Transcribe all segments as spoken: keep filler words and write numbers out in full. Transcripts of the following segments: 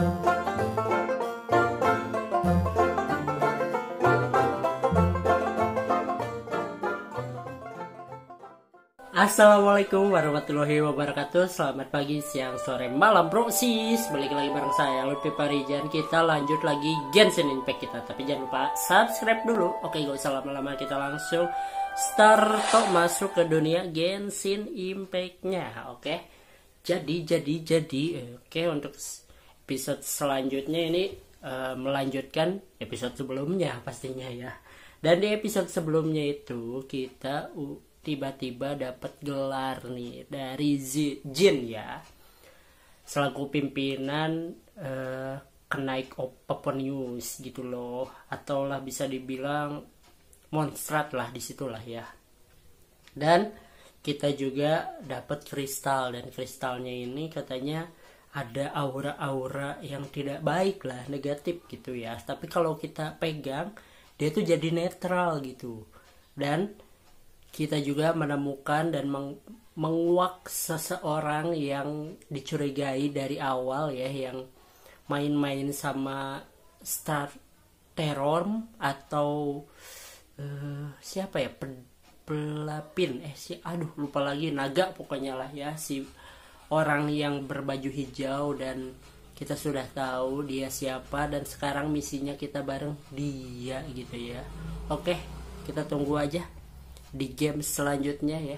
Assalamualaikum warahmatullahi wabarakatuh. Selamat pagi, siang, sore, malam bro sis. Balik lagi bareng saya Lutfi Parijan. Kita lanjut lagi Genshin Impact kita. Tapi jangan lupa subscribe dulu. Oke, gak usah lama-lama, kita langsung start masuk ke dunia Genshin Impact-nya. Oke. Jadi jadi jadi oke, untuk episode selanjutnya ini uh, melanjutkan episode sebelumnya pastinya ya. Dan di episode sebelumnya itu kita uh, tiba-tiba dapat gelar nih dari Jin ya, selaku pimpinan eh, kenaik Oponius gitu loh, atau lah bisa dibilang monstrat lah disitulah ya. Dan kita juga dapat kristal, dan kristalnya ini katanya ada aura-aura yang tidak baik lah, negatif gitu ya. Tapi kalau kita pegang dia tuh jadi netral gitu. Dan kita juga menemukan dan meng menguak seseorang yang dicurigai dari awal ya, yang main-main sama Star Terror atau uh, siapa ya, Pelapin eh si aduh lupa lagi, naga pokoknya lah ya, si orang yang berbaju hijau. Dan kita sudah tahu dia siapa, dan sekarang misinya kita bareng dia gitu ya. Oke, kita tunggu aja di game selanjutnya ya.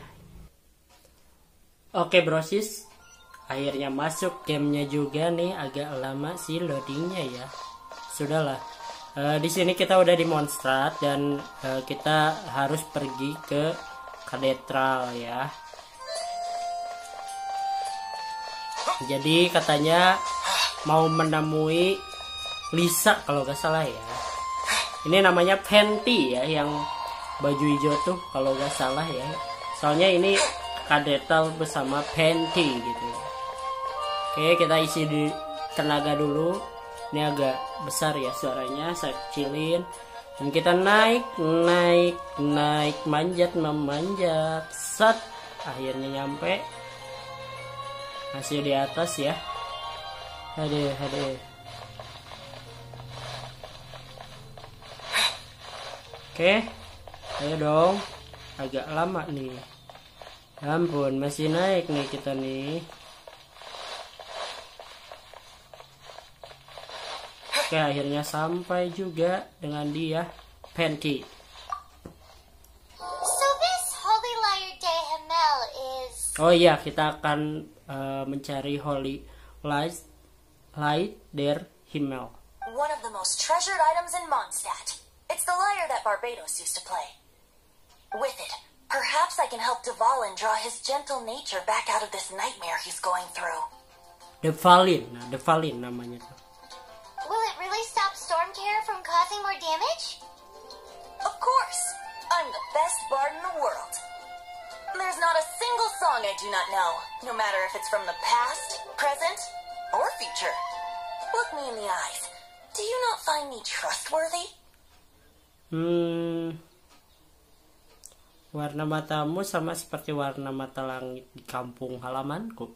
Oke brosis, akhirnya masuk gamenya juga nih. Agak lama sih loadingnya ya. Sudahlah, e, di sini kita udah di monstrat, dan e, kita harus pergi ke katedral ya. Jadi katanya mau menemui Lisa kalau gak salah ya. Ini namanya Fenty ya, yang baju hijau tuh kalau gak salah ya. Soalnya ini katedral bersama Fenty gitu. Oke, kita isi di tenaga dulu. Ini agak besar ya suaranya, saya kecilin. Dan kita naik, naik, naik, manjat, memanjat. Set, akhirnya nyampe. Masih di atas ya. Aduh, aduh. Oke. Ayo dong, agak lama nih. Ampun, masih naik nih kita nih. Oke, akhirnya sampai juga dengan dia, Fenty. So this Holy Lyre de Himmel is... Oh iya, kita akan uh, mencari Holy Lyre de Himmel. One of the most treasured items in Mondstadt. It's the lyre that Barbados used to play. With it, perhaps I can help Dvalin draw his gentle nature back out of this nightmare he's going through. Dvalin, nah Dvalin namanya tuh. Will it really stop Stormterror from causing more damage? Of course, I'm the best bard in the world. There's not a single song I do not know, no matter if it's from the past, present, or future. Look me in the eyes. Do you not find me trustworthy? Hmm... Warna matamu sama seperti warna mata langit di kampung halamanku.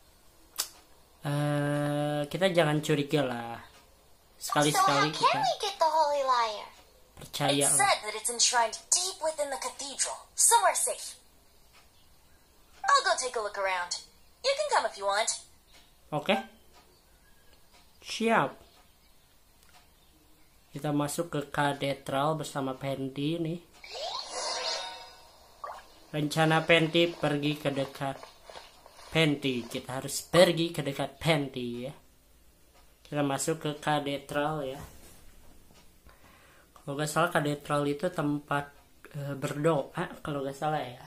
Uh, kita jangan curiga lah. Sekali-sekali so kita percaya It's lah. said that it's enshrined deep within the cathedral, somewhere safe. I'll go take a look around. You can come if you want. Oke. Okay. Siap. Kita masuk ke katedral bersama Fenty nih. Rencana Fenty pergi ke dekat Fenty. Kita harus pergi ke dekat Fenty ya. Kita masuk ke katedral ya. Kalau gak salah katedral itu tempat e, berdoa kalau gak salah ya.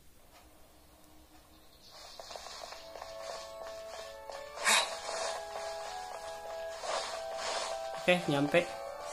Oke, nyampe.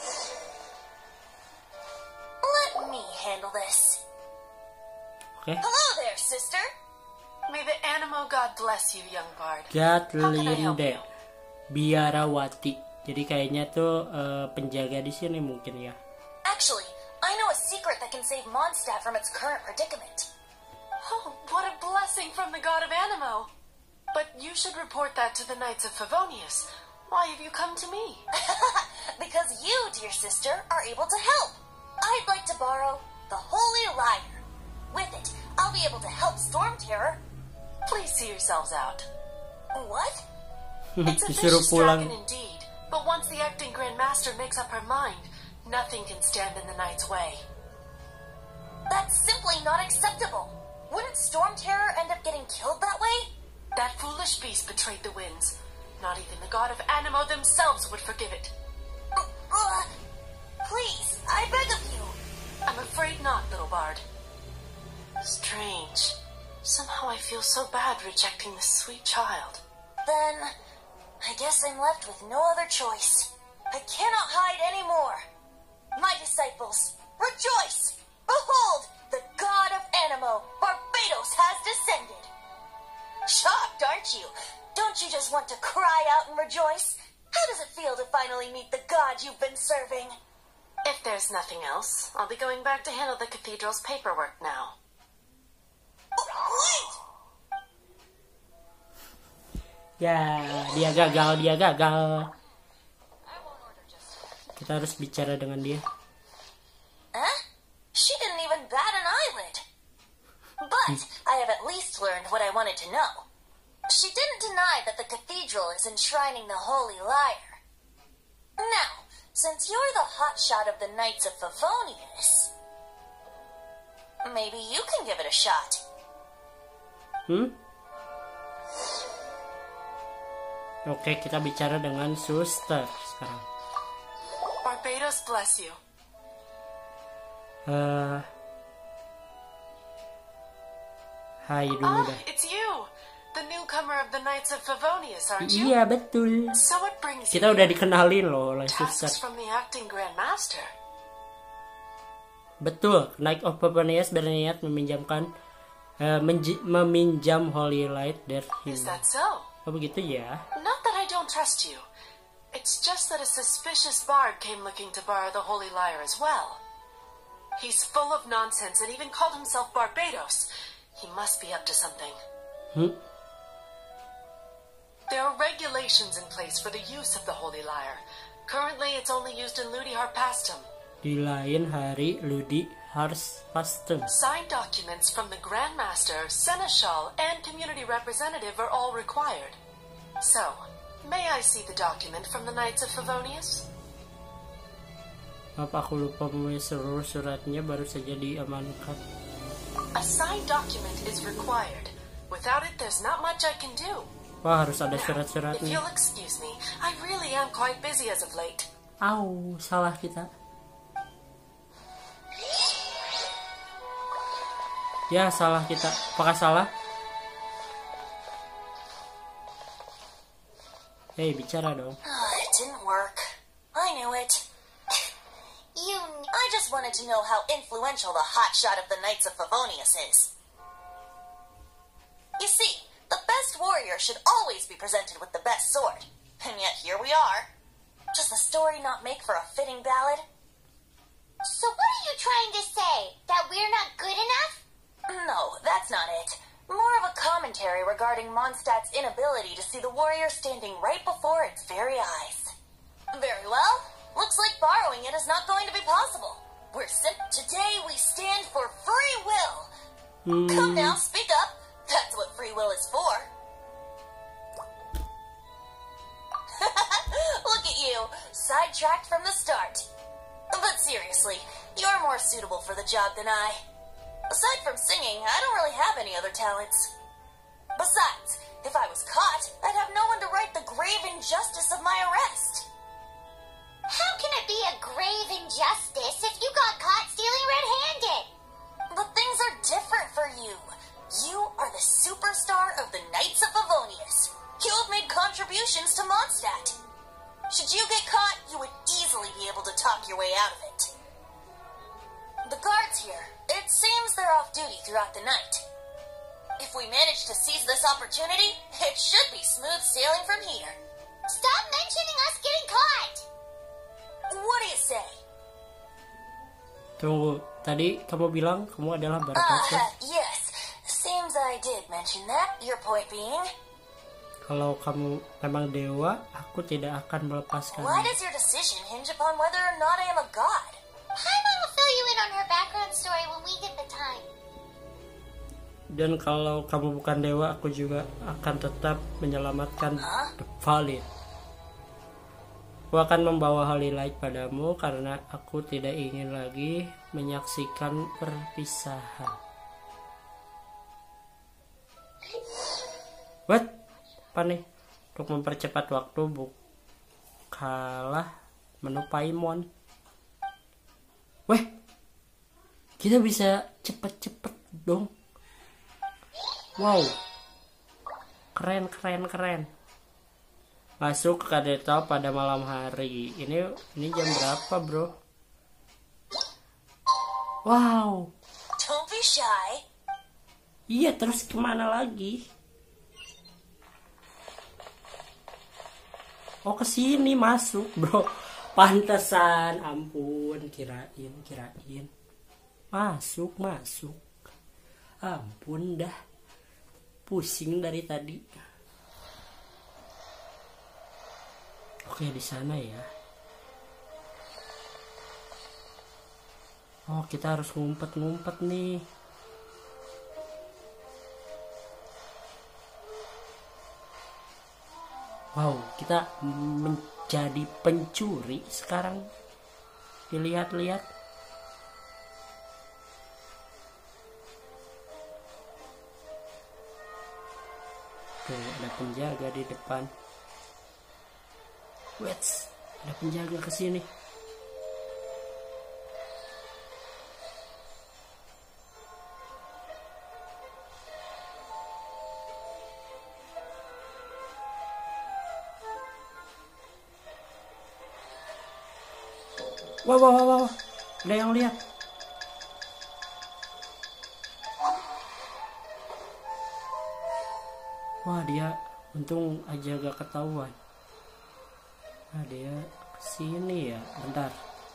Let me handle this. Oke. Hello there, sister. May the Animo God bless you, young bard. Gatlinde Biarawati. Jadi kayaknya tuh uh, penjaga di sini mungkin ya. Actually, I know a secret that can save Mondstadt from its current predicament. Oh, what a blessing from the God of Animo. But you should report that to the Knights of Favonius. Why have you come to me? Because you, dear sister, are able to help. I'd like to borrow the Holy Lyre. With it, I'll be able to help Storm Terror. Please see yourselves out. What? It's a Disuruh vicious pulang. dragon indeed, but once the acting Grand Master makes up her mind, nothing can stand in the Knight's way. That's simply not acceptable. Wouldn't Storm Terror end up getting killed that way? That foolish beast betrayed the winds. Not even the god of Anemo themselves would forgive it. Uh, uh, please, I beg of you. I'm afraid not, little bard. Strange. Somehow I feel so bad rejecting this sweet child. Then, I guess I'm left with no other choice. I cannot hide anymore. My disciples, rejoice! Behold, the god of Anemo, Barbatos, has descended. Shocked, aren't you? Don't you just want to cry out and rejoice? How does it feel to finally meet the god you've been serving? If there's nothing else, I'll be going back to handle the cathedral's paperwork now. Wait! Ya, dia gagal, dia gagal. Kita harus bicara dengan dia. Huh? She didn't even bat an eyelid. But I have at least learned what I wanted to know. She didn't deny that the cathedral is enshrining the Holy Lyre. Now, since you're the hotshot of the Knights of Favonius, maybe you can give it a shot. Hmm? Oke, kita bicara dengan suster sekarang. Barbatos bless you. Eh, Hai dulu Ah, dah. it's you, the newcomer of the Knights of Favonius, aren't you? Iya betul. So what brings Kita you udah here? dikenalin loh oleh suster. Tasks from the acting Grand Master. Betul, Knight of Favonius berniat meminjamkan eh, menji- meminjam Holy Light dari Is him. that so? Oh begitu ya. Not that I don't trust you. It's just that a suspicious bard came looking to borrow the Holy Lyre as well. He's full of nonsense and even called himself Barbatos. He must be up to something. Hmm? There are regulations in place for the use of the Holy Lyre. Currently, it's only used in Ludi Harpastum. Di lain hari Ludi Harpastum. Signed documents from the Grand Master, Seneschal, and Community Representative are all required. So, may I see the document from the Knights of Favonius? Apa aku lupa memulai seluruh suratnya baru saja diamankan. A signed document is required. Without it, there's not much I can do. Wah harus ada Now, if surat-suratnya. you'll excuse me, I really am quite busy as of late. Au, salah kita. Ya salah kita. Apakah salah? Hei bicara dong. Ah, it didn't work. I knew it. You, I just wanted to know how influential the hotshot of the Knights of Favonius is. You see, the best warrior should always be presented with the best sword. And yet here we are. Does the story not make for a fitting ballad? So what are you trying to say? That we're not good enough? No, that's not it. More of a commentary regarding Mondstadt's inability to see the warrior standing right before its very eyes. Very well. Looks like borrowing it is not going to be possible. We're sim- Today we stand for free will. Hmm, Come now, speak up. That's what free will is for. Look at you, sidetracked from the start. But seriously, you're more suitable for the job than I. Aside from singing, I don't really have any other talents. Besides, if I was caught, I'd have no one to right the grave injustice of my arrest. How can it be a grave injustice if you got caught stealing red-handed? But things are different for you. You are the superstar of the Knights of Favonius. You have made contributions to Mondstadt. Should you get caught, you would easily be able to talk your way out of it. The guards here, it seems they're off duty throughout the night. If we manage to seize this opportunity, it should be smooth sailing from here. Stop mentioning us getting caught! What do you say? Tunggu, tadi kamu bilang kamu adalah Ah, Barbatos. yes. Seems I did mention that. Your point being? Kalau kamu memang dewa, aku tidak akan melepaskanmu. Why does your decision hinge upon whether or not I am a god? Paimon will fill you in on her background story when we get the time. Dan kalau kamu bukan dewa, aku juga akan tetap menyelamatkan The Valid. Aku akan membawa Holy Light padamu karena aku tidak ingin lagi menyaksikan perpisahan. What? Apa nih? Untuk mempercepat waktu, bukalah menu Paimon. Weh, kita bisa cepet-cepet dong. Wow, keren keren keren. Masuk ke Kadetal pada malam hari. Ini ini jam berapa, bro? Wow. Don't be shy. Iya, terus kemana lagi? Oh, ke sini masuk, bro. Pantesan, ampun, kirain, kirain. Masuk, masuk. Ampun dah. Pusing dari tadi. Oke, di sana ya. Oh, kita harus ngumpet-ngumpet nih. Wow, kita menjadi pencuri sekarang. Dilihat-lihat. Tuh, ada penjaga di depan. Wait, ada penjaga ke sini. Wah, wah, wah, wah, ada yang lihat. Wah, dia untung aja gak ketahuan. Nah, dia kesini ya. Bentar.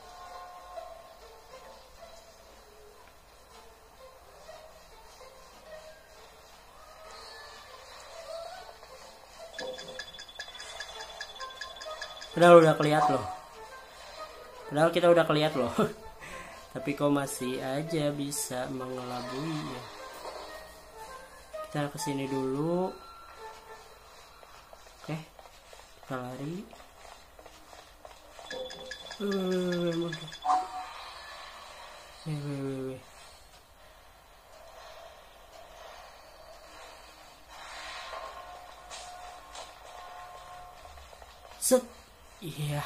Padahal udah keliat loh. Padahal kita udah keliat loh. Tapi kok masih aja bisa mengelabui ya. Kita kesini dulu. Oke, kita lari. Weh, weh, weh, weh. Set, iya.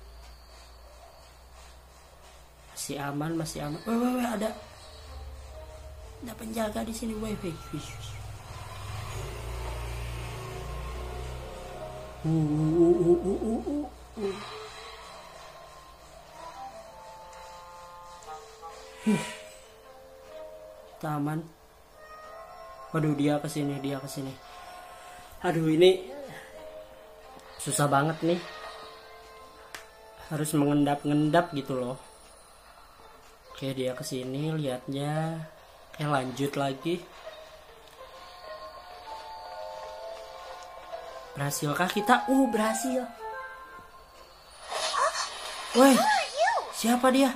Masih aman, masih aman. Weh, weh, weh, ada, ada penjaga di sini. Weh, weh, weh. Uh, uh, uh, uh, uh, uh, uh. Huh. Taman. Waduh, dia kesini, dia kesini. Aduh, ini susah banget nih. Harus mengendap-ngendap gitu loh. Oke, dia kesini, lihatnya. Oke, lanjut lagi. Berhasilkah kita? Uh, berhasil. Woi, siapa dia?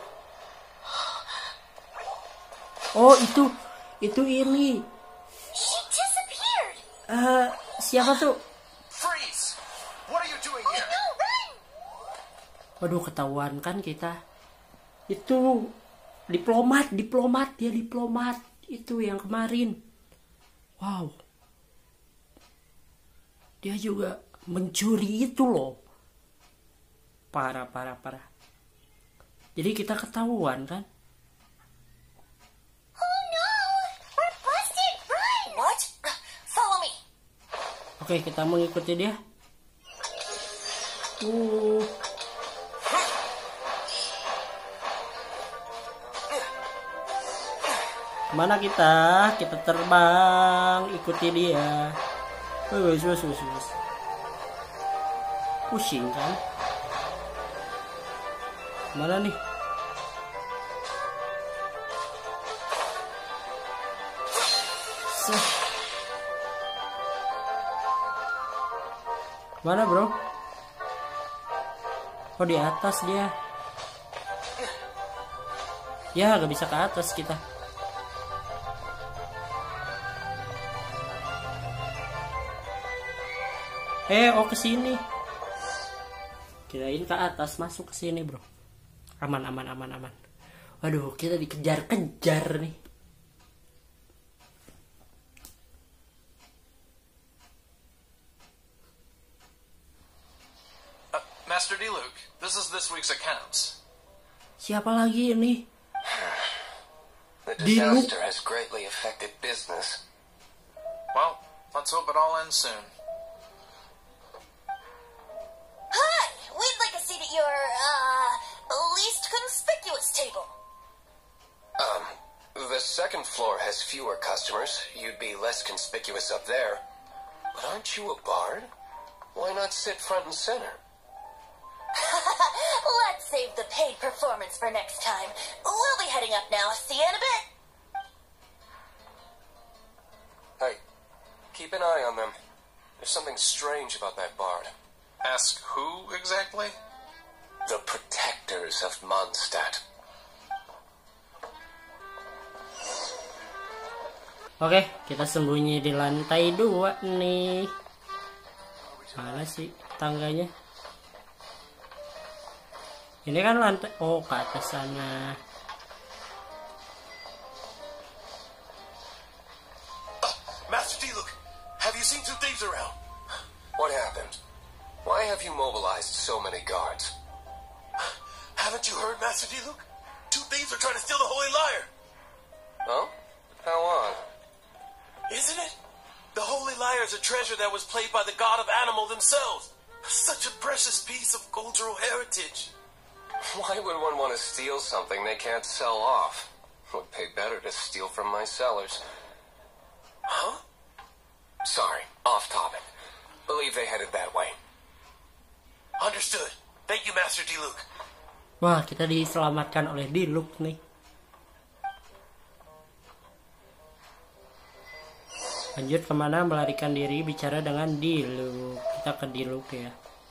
Oh, itu, itu ini. She disappeared. Uh, siapa tuh? Freeze! What are you doing here? No, run! Waduh, ketahuan kan kita. Itu diplomat, diplomat, dia diplomat. Itu yang kemarin. Wow. Dia juga mencuri itu loh. Parah, parah, parah. Jadi kita ketahuan kan? Oh no! We're busted! Run! What? Follow me. Oke, kita mengikuti dia. Uh. Kemana kita? Kita terbang, ikuti dia. Wih, wih, wih, wih, wih. Pusing kan? Mana nih? Seh. Mana bro? Oh di atas dia. Ya gak bisa ke atas kita. Eh oh ke sini. Kirain ke atas, masuk ke sini bro. Aman aman aman aman. Waduh kita dikejar-kejar nih. Master Diluc, this is this week's accounts. Siapa lagi ini? The Diluc. disaster has greatly affected business. Well, let's hope it all ends soon. Hi! We'd like a seat at your, uh, least conspicuous table. Um, the second floor has fewer customers. You'd be less conspicuous up there. But aren't you a bard? Why not sit front and center? Let's save the paid performance for next time. We'll be heading up now. See you in a bit. Hey, keep an eye on them. There's something strange about that bard. Ask who exactly? The protectors of Mondstadt. Oke, kita sembunyi di lantai dua nih. Mana sih tangganya? Ini kan lantai, oh ke atas sana. Uh, Master Diluc, have you seen two thieves around? What happened? Why have you mobilized so many guards? Haven't you heard, Master Diluc? Two thieves are trying to steal the Holy Lyre. Oh? How on? Isn't it? The Holy Lyre is a treasure that was played by the god of animal themselves. Such a precious piece of cultural heritage. Why would one want to steal something they can't sell off? Would pay better to steal from my sellers. Huh? Sorry, off topic. Believe they headed that way. Understood. Thank you, Master Diluc. Wah, kita diselamatkan oleh Diluc nih. Lanjut kemana? Melarikan diri, bicara dengan Diluc. Kita ke Diluc ya.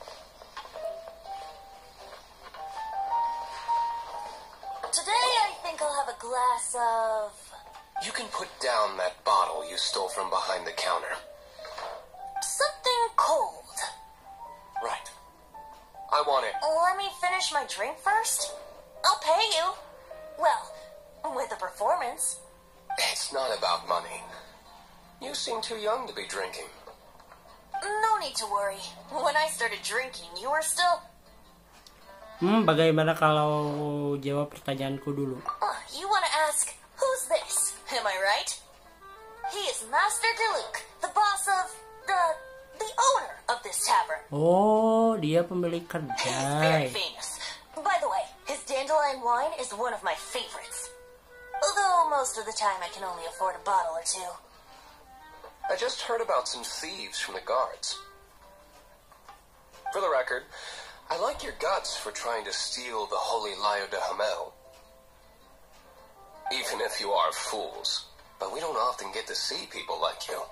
Today I think I'll have a glass of... You can put down that bottle you stole from behind the counter. something cold. Right. I want it. Let me finish my drink first. I'll pay you. Well, with a performance. It's not about money. You seem too young to be drinking. No need to worry. When I started drinking, you were still... Hmm, bagaimana kalau jawab pertanyaanku dulu? Uh, you want to ask, who's this? Am I right? He is Master Diluc, the boss of... the... the owner of this tavern. Oh, dia pemilik He's very kedai. famous. By the way, his dandelion wine is one of my favorites. Although most of the time I can only afford a bottle or two. I just heard about some thieves from the guards. For the record, I like your guts for trying to steal the Holy Lyre de Hamel. Even if you are fools. But we don't often get to see people like you.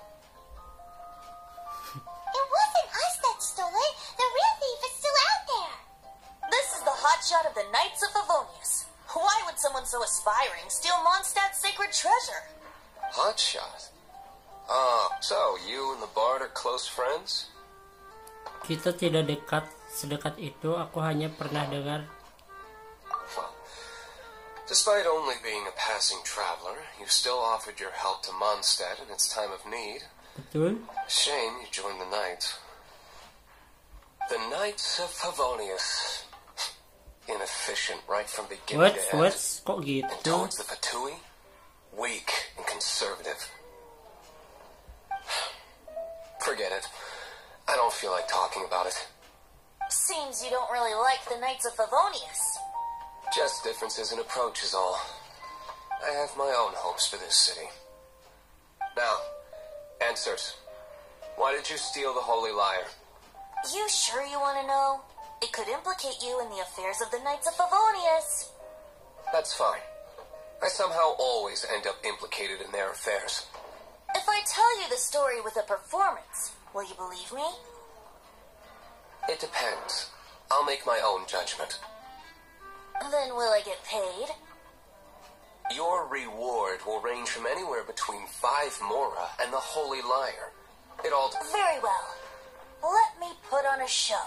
It wasn't us that stole it. The real thief is still out there. This is the hotshot of the Knights of Favonius. Why would someone so aspiring steal Mondstadt's sacred treasure? Hotshot? Ah, so you and the Bard are close friends? Kita tidak dekat sedekat itu. Aku hanya pernah dengar. Well, despite only being a passing traveler, you still offered your help to Mondstadt in its time of need. Betul? Shame you joined the Knights. The Knights of Favonius. Inefficient right from beginning What? to end. What? Kok And gitu? towards the Fatui, weak and conservative. Forget it. I don't feel like talking about it. Seems you don't really like the Knights of Favonius. Just differences in approach is all. I have my own hopes for this city. Now, answers. Why did you steal the Holy Lyre? You sure you want to know? It could implicate you in the affairs of the Knights of Favonius. That's fine. I somehow always end up implicated in their affairs. If I tell you the story with a performance, will you believe me? It depends. I'll make my own judgment. Then will I get paid? Your reward will range from anywhere between five mora and the Holy Lyre. It all... Very well. Let me put on a show.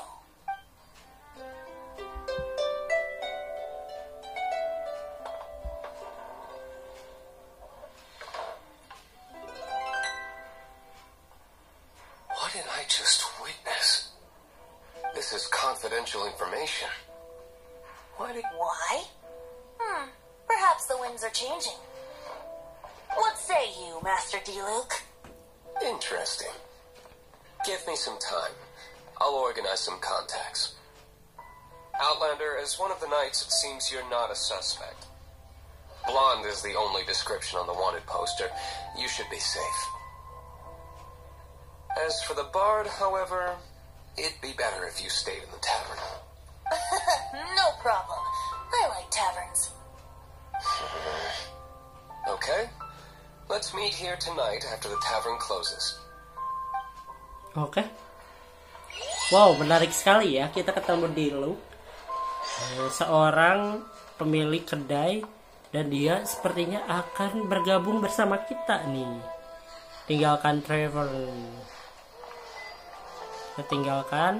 What did I just witness? This is confidential information. Why did... Why? Hmm. Perhaps the winds are changing. What say you, Master D-Luke? Interesting. Give me some time. I'll organize some contacts. Outlander, as one of the knights, it seems you're not a suspect. Blonde is the only description on the wanted poster. You should be safe. As for the bard, however, it'd be better if you stayed in the tavern. No problem. I like taverns. Okay. Let's meet here tonight after the tavern closes. Oke. Okay. Wow, menarik sekali ya. Kita ketemu di Luke, seorang pemilik kedai, dan dia sepertinya akan bergabung bersama kita nih. Tinggalkan Trevor. Kita tinggalkan.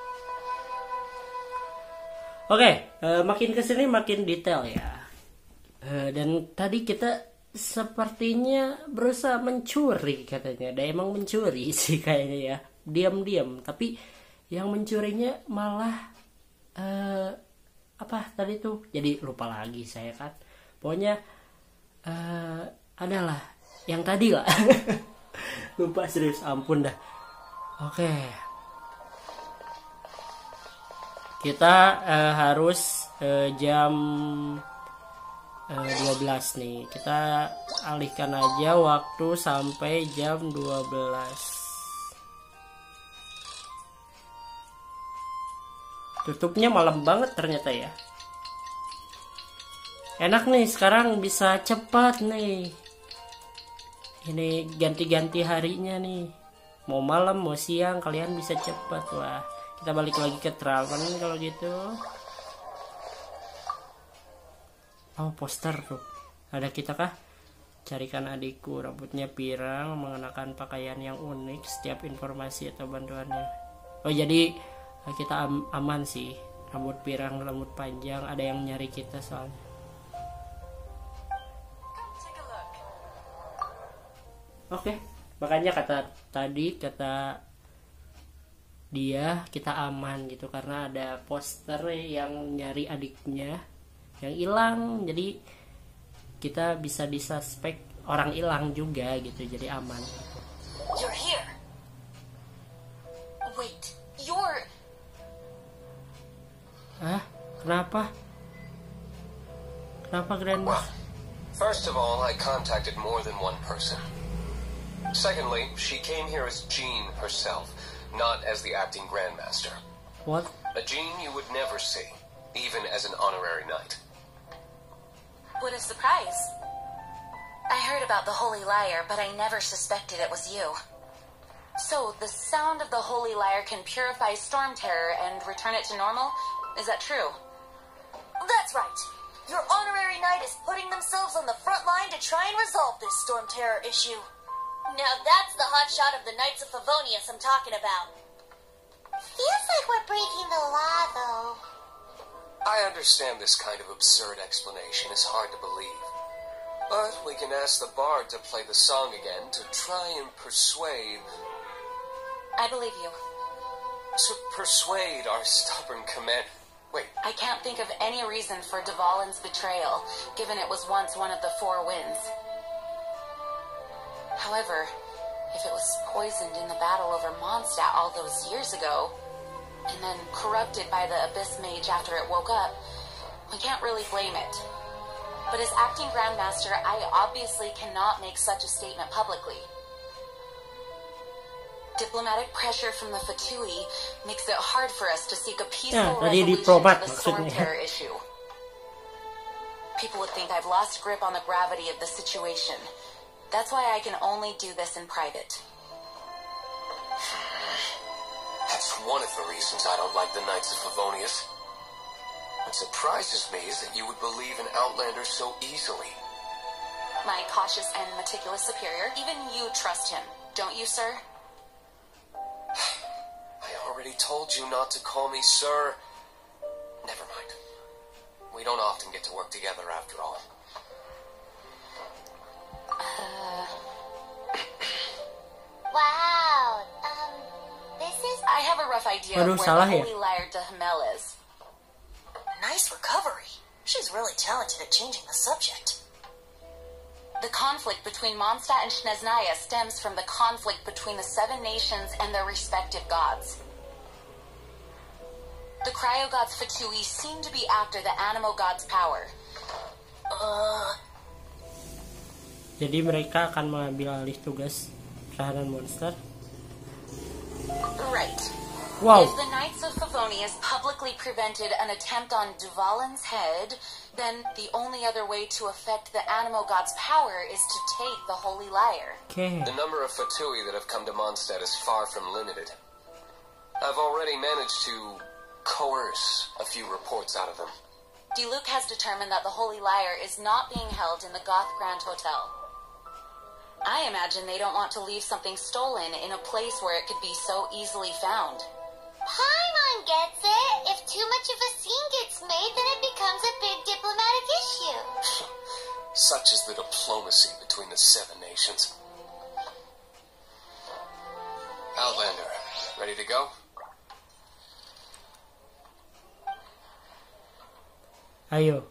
Oke, okay, uh, makin kesini makin detail ya. Uh, dan tadi kita sepertinya berusaha mencuri katanya. Dan emang mencuri sih kayaknya ya. Diam-diam. Tapi yang mencurinya malah uh, apa tadi tuh? Jadi lupa lagi saya kan. Pokoknya uh, adalah yang tadi lah. Lupa serius, ampun dah. Oke. Okay. Kita uh, harus uh, jam uh, dua belas nih. Kita alihkan aja waktu sampai jam dua belas. Tutupnya malam banget ternyata ya. Enak nih, sekarang bisa cepat nih. Ini ganti-ganti harinya nih. Mau malam, mau siang, kalian bisa cepat. Wah, kita balik lagi ke Traven kalau gitu. Oh, poster tuh. Ada kita kah? Carikan adikku, rambutnya pirang, mengenakan pakaian yang unik, setiap informasi atau bantuannya. Oh, jadi kita am aman sih. Rambut pirang, rambut panjang, ada yang nyari kita soalnya. Oke, okay. Makanya kata tadi kata dia kita aman gitu karena ada poster yang nyari adiknya yang hilang, jadi kita bisa disuspek orang hilang juga gitu, jadi aman. You're here. Wait, you're... Hah? Kenapa? Kenapa Grandma? Well, first of all, I contacted more than one person. Secondly, she came here as Jean herself, not as the acting Grandmaster. What? A Jean you would never see, even as an honorary knight. What a surprise. I heard about the Holy Lyre, but I never suspected it was you. So, the sound of the Holy Lyre can purify Storm Terror and return it to normal? Is that true? That's right. Your honorary knight is putting themselves on the front line to try and resolve this Storm Terror issue. Now that's the hot shot of the Knights of Favonius I'm talking about. Feels like we're breaking the law, though. I understand this kind of absurd explanation is hard to believe. But we can ask the bard to play the song again to try and persuade... I believe you. To persuade our stubborn command... Wait. I can't think of any reason for Dvalin's betrayal, given it was once one of the Four Winds. However, if it was poisoned in the battle over Mondstadt all those years ago, and then corrupted by the Abyss Mage after it woke up, we can't really blame it. But as acting Grandmaster, I obviously cannot make such a statement publicly. Diplomatic pressure from the Fatui makes it hard for us to seek a peaceful yeah, resolution diplomat, to the Storm Terror issue. People would think I've lost grip on the gravity of the situation. That's why I can only do this in private. That's one of the reasons I don't like the Knights of Favonius. What surprises me is that you would believe in Outlander so easily. My cautious and meticulous superior, even you trust him, don't you, sir? I already told you not to call me sir. Never mind. We don't often get to work together after all. Uh... Wow, um, this is... I have a rough idea Aduh, of where salah the ya? Holy Liar de Hamel is. Nice recovery. She's really talented at changing the subject. The conflict between Mondstadt and Snezhnaya stems from the conflict between the seven nations and their respective gods. The cryo gods Fatui seem to be after the Animo god's power. Uh, Jadi mereka akan mengambil alih tugas tahanan monster. Right. Wow. If the Knights of Favonius publicly prevented an attempt on Duvalin's head, then the only other way to affect the Animo god's power is to take the Holy Liar. Okay. The number of Fatui that have come to Mondstadt is far from limited. I've already managed to coerce a few reports out of them. Diluc has determined that the Holy Liar is not being held in the Goth Grand Hotel. I imagine they don't want to leave something stolen in a place where it could be so easily found. Paimon gets it. If too much of a scene gets made, then it becomes a big diplomatic issue. Such is the diplomacy between the seven nations. Outlander, ready to go? Ayo.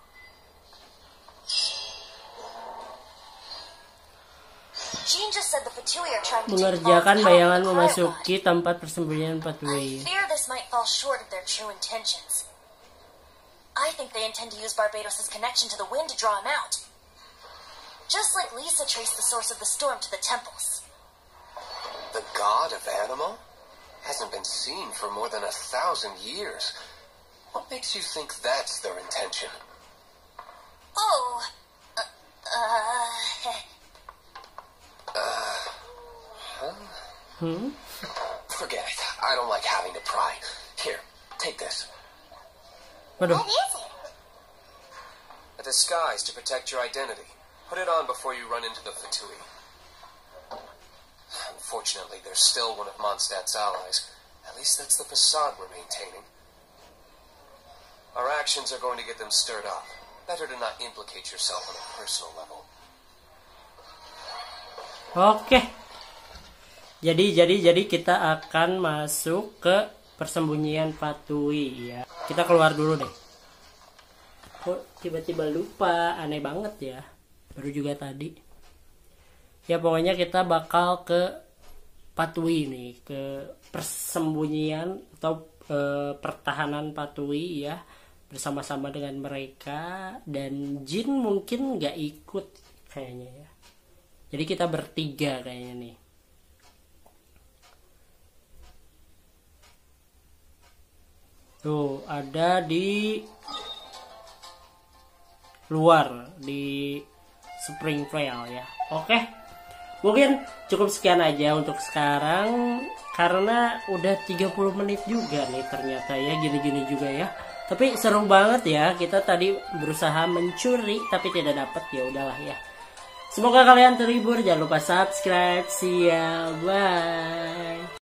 Jean just said the Fatui are trying to take Mengerjakan the bayangan power of the memasuki tempat persembunyian cryo god. I Fatui. fear this might fall short of their true intentions. I think they intend to use Barbados' connection to the wind to draw him out. Just like Lisa traced the source of the storm to the temples. The god of Animo hasn't been seen for more than a thousand years. What makes you think that's their intention? Oh, uh, uh, Hmm? Forget it. I don't like having to pry. Here, take this. Waduh. what is it? A disguise to protect your identity. Put it on before you run into the Fatui. Unfortunately, they're still one of Mondstadt's allies. At least that's the facade we're maintaining. Our actions are going to get them stirred up. Better to not implicate yourself on a personal level. Oke. Jadi jadi jadi kita akan masuk ke persembunyian Fatui ya. Kita keluar dulu deh. Kok tiba-tiba lupa, aneh banget ya. Baru juga tadi. Ya pokoknya kita bakal ke Fatui nih, ke persembunyian atau e, pertahanan Fatui ya, bersama-sama dengan mereka, dan Jin mungkin nggak ikut kayaknya ya. Jadi kita bertiga kayaknya nih. Tuh ada di luar di Springvale ya. Oke. Mungkin cukup sekian aja untuk sekarang karena udah tiga puluh menit juga nih ternyata ya, gini-gini juga ya. Tapi seru banget ya. Kita tadi berusaha mencuri tapi tidak dapat, ya udahlah ya. Semoga kalian terhibur. Jangan lupa subscribe. See ya. Bye.